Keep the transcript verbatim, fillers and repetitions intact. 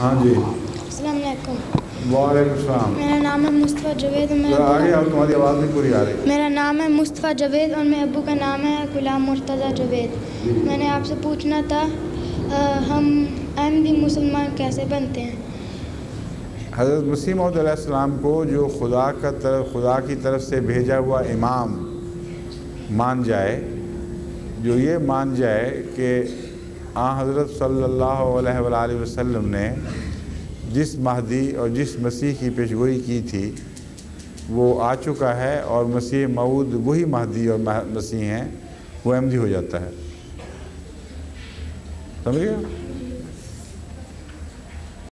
हाँ जी। अस्सलाम वालेकुम। वालेकुम सलाम। मेरा नाम है मुस्तफ़ा जावेद और मेरा आगे आओ, तुम्हारी आवाज़ नहीं पूरी आ रही। मेरा नाम है मुस्तफ़ा जावेद और मेरे अब्बू का नाम है गुलाम मुर्तज़ा जावेद। मैंने आपसे पूछना था आ, हम अहमदी मुसलमान कैसे बनते हैं? हज़रत मसीह मौऊद अलैहिस्सलाम को जो खुदा का तरफ खुदा की तरफ से भेजा हुआ इमाम मान जाए, जो ये मान जाए कि आ हज़रत सल्लल्लाहु अलैहि वसल्लम ने जिस महदी और जिस मसीह की पेशगोई की थी वो आ चुका है और मसीह मऊद वही महदी और मसीह हैं, वो अहमदी हो जाता है। समझ गए?